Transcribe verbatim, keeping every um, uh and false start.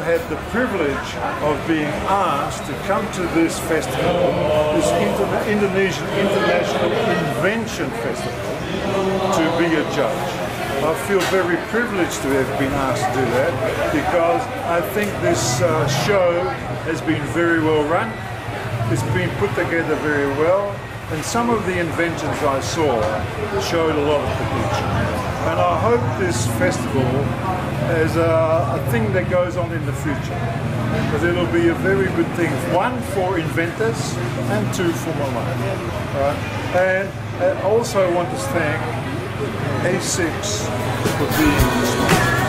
had the privilege of being asked to come to this festival, this Inter Indonesian International Invention Festival, to be a judge. I feel very privileged to have been asked to do that because I think this uh, show has been very well run. It's been put together very well, and some of the inventions I saw showed a lot of potential. And I hope this festival is a, a thing that goes on in the future, because it'll be a very good thing. One, for inventors, and two, for Malaya. Right? And I also want to thank A six for being this one.